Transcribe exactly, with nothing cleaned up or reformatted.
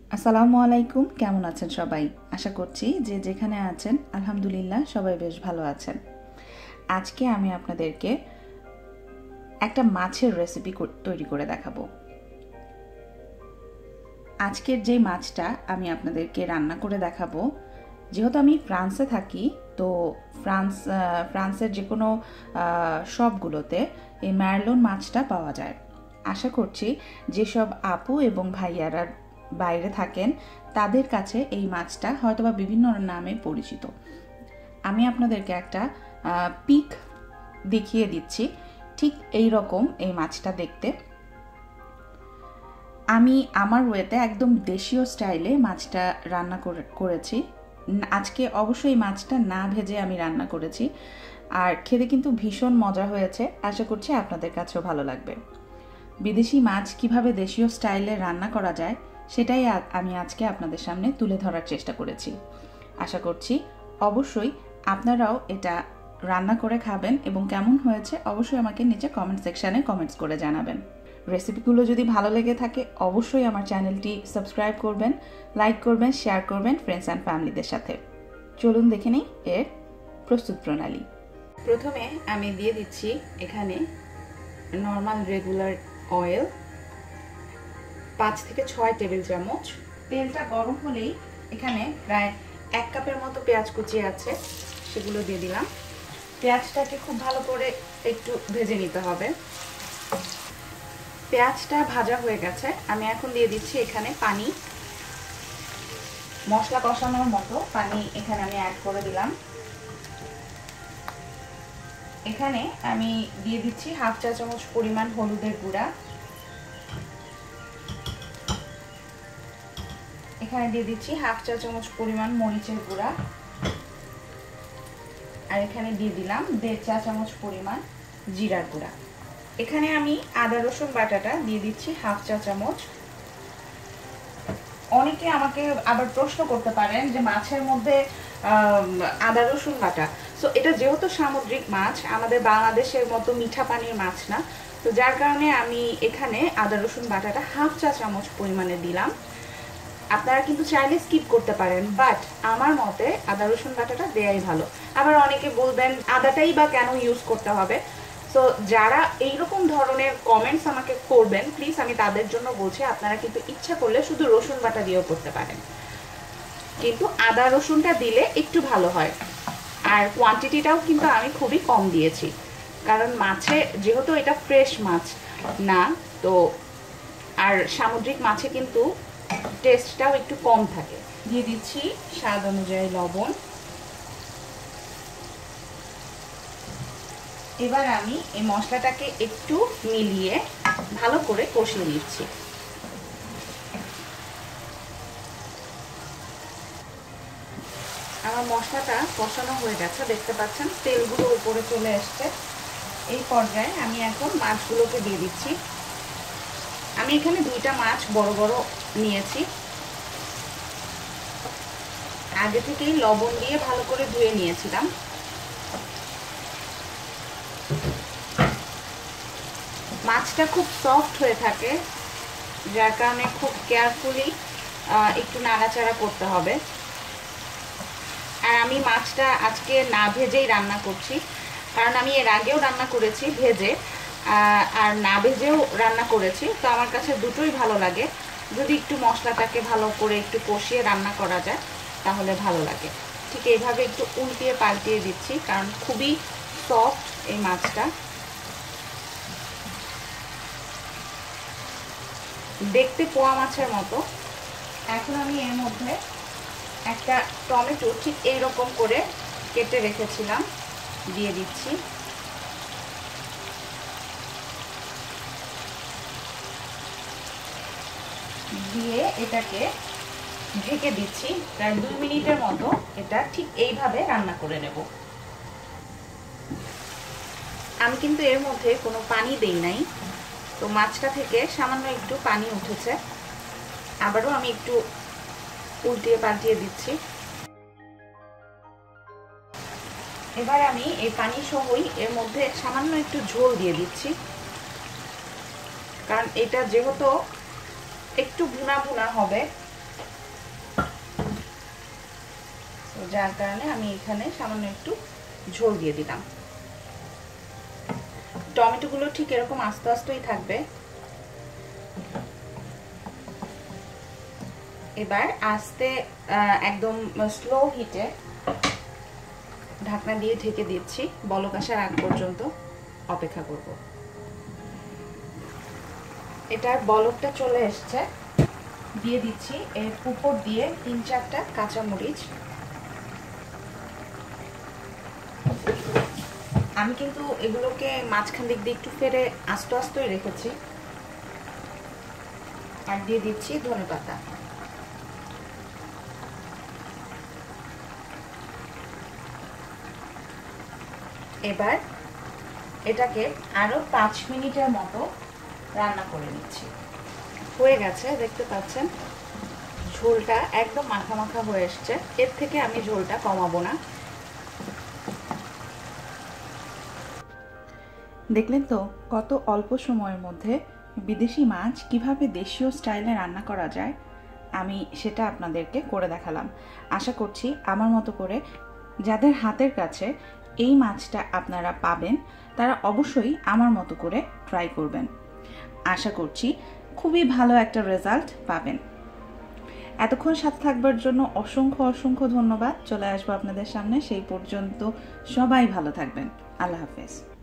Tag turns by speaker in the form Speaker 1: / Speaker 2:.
Speaker 1: আসসালামু আলাইকুম, কেমন আছেন সবাই? আশা করছি যে যেখানে আছেন আলহামদুলিল্লাহ সবাই বেশ ভালো আছেন। আজকে আমি আপনাদেরকে একটা মাছের রেসিপি তৈরি করে দেখাবো। আজকের যে মাছটা আমি আপনাদেরকে রান্না করে দেখাবো, যেহেতু আমি ফ্রান্সে থাকি, তো ফ্রান্স ফ্রান্সের যে কোনো শপগুলোতে এই ম্যারলোন মাছটা পাওয়া যায়। আশা করছি যেসব আপু এবং ভাইয়ারা বাইরে থাকেন তাদের কাছে এই মাছটা হয়তোবা বিভিন্ন নামে পরিচিত। আমি আপনাদেরকে একটা পিক দেখিয়ে দিচ্ছি, ঠিক এই রকম এই মাছটা দেখতে। আমি আমার ওয়েতে একদম দেশীয় স্টাইলে মাছটা রান্না করেছি। আজকে অবশ্যই মাছটা না ভেজে আমি রান্না করেছি, আর খেতে কিন্তু ভীষণ মজা হয়েছে। আশা করছি আপনাদের কাছেও ভালো লাগবে। বিদেশি মাছ কিভাবে দেশীয় স্টাইলে রান্না করা যায় সেটাই আমি আজকে আপনাদের সামনে তুলে ধরার চেষ্টা করেছি। আশা করছি অবশ্যই আপনারাও এটা রান্না করে খাবেন এবং কেমন হয়েছে অবশ্যই আমাকে নিচে কমেন্ট সেকশানে কমেন্টস করে জানাবেন। রেসিপিগুলো যদি ভালো লেগে থাকে অবশ্যই আমার চ্যানেলটি সাবস্ক্রাইব করবেন, লাইক করবেন, শেয়ার করবেন ফ্রেন্ডস অ্যান্ড ফ্যামিলিদের সাথে। চলুন দেখে নিই এর প্রস্তুত প্রণালী। প্রথমে আমি দিয়ে দিচ্ছি এখানে নর্মাল রেগুলার অয়েল, পাঁচ থেকে ছয় টেবিল চামচ। তেলটা গরম হলেই এখানে প্রায় এক কাপের মতো পেঁয়াজ কুচি আছে, সেগুলো দিয়ে দিলাম। পেঁয়াজটাকে খুব ভালো করে একটু ভেজে নিতে হবে। পেঁয়াজটা ভাজা হয়ে গেছে, আমি এখন দিয়ে দিচ্ছি এখানে পানি। মশলা কষানোর মতো পানি এখানে আমি অ্যাড করে দিলাম। এখানে আমি দিয়ে দিচ্ছি হাফ চা চামচ পরিমাণ হলুদের গুঁড়া। এখানে দিয়ে দিচ্ছি হাফ চা চামচ পরিমাণ মরিচের গুঁড়া, আর এখানে দিয়ে দিলাম দেড় চা চামচ পরিমাণ জিরার গুঁড়া। এখানে আমি আদা রসুন বাটাটা দিয়ে দিচ্ছি হাফ চা চামচ। অনেকে আমাকে আবার প্রশ্ন করতে পারেন যে মাছের মধ্যে আদা রসুন বাটা, সো এটা যেহেতু সামুদ্রিক মাছ, আমাদের বাংলাদেশের মতো মিঠা পানির মাছ না, তো যার কারণে আমি এখানে আদা রসুন বাটাটা হাফ চা চামচ পরিমাণে দিলাম। আপনারা কিন্তু চাইলে স্কিপ করতে পারেন, বাট আমার মতে আদা রসুন বাটাটা দেয়াই ভালো। আবার অনেকে বলবেন আদাটাই বা কেন ইউজ করতে হবে। তো যারা এইরকম ধরনের কমেন্টস আমাকে করবেন, প্লিজ আমি তাদের জন্য বলছি আপনারা কিন্তু ইচ্ছা করলে শুধু রসুন বাটা দিয়েও করতে পারেন, কিন্তু আদা রসুনটা দিলে একটু ভালো হয়। আর কোয়ান্টিটিটাও কিন্তু আমি খুবই কম দিয়েছি, কারণ মাছে যেহেতু এটা ফ্রেশ মাছ না, তো আর সামুদ্রিক মাছে কিন্তু টেস্টটাও একটু কম থাকে। দিয়ে দিচ্ছি স্বাদ অনুযায়ী লবণ। এবার আমি এই মশলাটাকে একটু মিলিয়ে ভালো করে কষিয়ে নিচ্ছি। আমার মশলাটা কষানো হয়ে গেছে, দেখতে পাচ্ছেন তেলগুলো উপরে চলে আসছে। এই পর্যায়ে আমি এখন মাছগুলোকে দিয়ে দিচ্ছি। আমি এখানে দুইটা মাছ বড় বড় নিয়েছি, আগে থেকেই লবণ দিয়ে ভালো করে ধুয়ে নিয়েছিলাম। মাছটা খুব সফট হয়ে থাকে, যার কারণে খুব কেয়ারফুলি একটু নাড়াচাড়া করতে হবে। আর আমি মাছটা আজকে না ভেজেই রান্না করছি, কারণ আমি এর আগেও রান্না করেছি ভেজে আর না ভেজেও রান্না করেছি, তো আমার কাছে দুটোই ভালো লাগে। যদি একটু মশলাটাকে ভালো করে একটু কষিয়ে রান্না করা যায় তাহলে ভালো লাগে। ঠিক এইভাবে একটু উল্টিয়ে পাল্টিয়ে দিচ্ছি, কারণ খুবই সফট এই মাছটা। দেখতে পোয়া মাছের মতো। এখন আমি এর মধ্যে একটা টমেটো ঠিক এইরকম করে কেটে রেখেছিলাম দিয়ে দিচ্ছি। দিয়ে এটাকে ঢেকে দিচ্ছি প্রায় দুই মিনিটের মতো। এটা ঠিক এইভাবে রান্না করে নেব। আমি কিন্তু এর মধ্যে কোনো পানি দেই নাই, তো মাছটা থেকে সামান্য একটু পানি উঠেছে। আবারও আমি একটু উল্টিয়ে পাল্টিয়ে দিচ্ছি। এবার আমি এই পানি সহই এর মধ্যে সামান্য একটু ঝোল দিয়ে দিচ্ছি, কারণ এটা যেহেতু একটু ভুনা ভুনা হবে তো যার কারণে আমি এখানে সামান্য একটু ঝোল দিয়ে দিলাম। টমেটোগুলো ঠিক এরকম আস্তে আস্তেই থাকবে। এবার আস্তে একদম স্লো হিটে ঢাকনা দিয়ে ঢেকে দিচ্ছি, বলক আসার আগ পর্যন্ত অপেক্ষা করব। এটার বলকটা চলে এসছে, দিয়ে দিচ্ছি এর উপর দিয়ে তিন চারটা কাঁচামরিচ। আমি কিন্তু এগুলোকে মাঝখান দিক দিয়ে একটু ফেরে আস্তে আস্তেই রেখেছি। আর দিয়ে দিচ্ছি ধনেপাতা। এবার এটাকে আরো পাঁচ মিনিটের মতো রান্না করে নিচ্ছি। হয়ে গেছে, দেখতে পাচ্ছেন ঝোলটা একদম মাখা মাখা হয়ে এসছে। এর থেকে আমি ঝোলটা কমাবো না। দেখলেন তো কত অল্প সময়ের মধ্যে বিদেশি মাছ কিভাবে দেশীয় স্টাইলে রান্না করা যায়। আমি সেটা আপনাদেরকে করে দেখালাম। আশা করছি আমার মতো করে যাদের হাতের কাছে এই মাছটা আপনারা পাবেন তারা অবশ্যই আমার মতো করে ট্রাই করবেন। আশা করছি খুবই ভালো একটা রেজাল্ট পাবেন। এতক্ষণ সাথে থাকবার জন্য অসংখ্য অসংখ্য ধন্যবাদ। চলে আসবো আপনাদের সামনে, সেই পর্যন্ত সবাই ভালো থাকবেন। আল্লাহ হাফেজ।